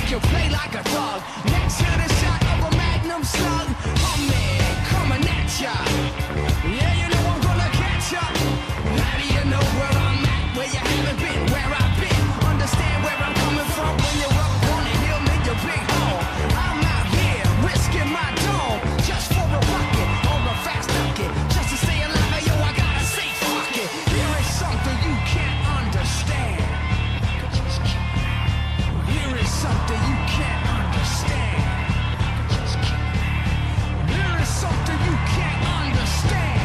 make you play like a thug. Next to the shot of a magnum slug, I'm coming at ya. Yeah, you know I'm gonna catch ya. How do you know where I'm at? Where you haven't been, where I've been. Understand where I'm coming from when you're up on the hill in your big home. I'm out here risking my dome just for a bucket or a fast bucket. Just to stay alive, yo, I gotta say fuck it. Here is something you can't understand. Here is something you can't understand. Here is something you can't understand.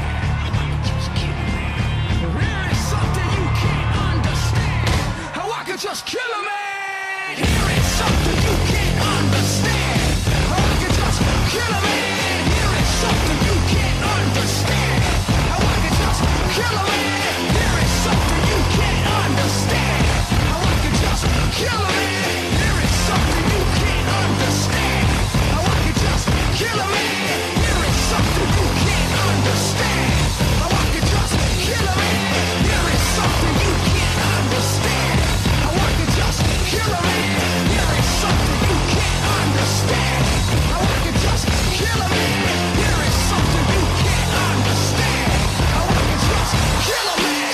Here is something you can't understand. How I could just kill a man. Here is something you can't understand. How I could just kill a man. Here is something you can't understand. How I could just kill a man. Here is something you can't understand. How I could just kill a man. Here is something you can't understand. How I could just kill a man. Here is something you can't understand. How I could just kill a man. Here is something you can't understand. How I could just kill a man. Here is something you can't understand. How I could just kill a man. Here is something you can't understand. How I could just kill a man.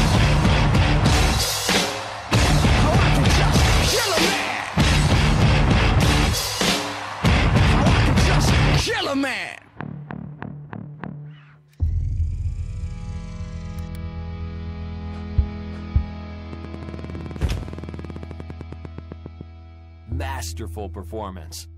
How I could just kill a man. How I could just kill a man. Masterful performance.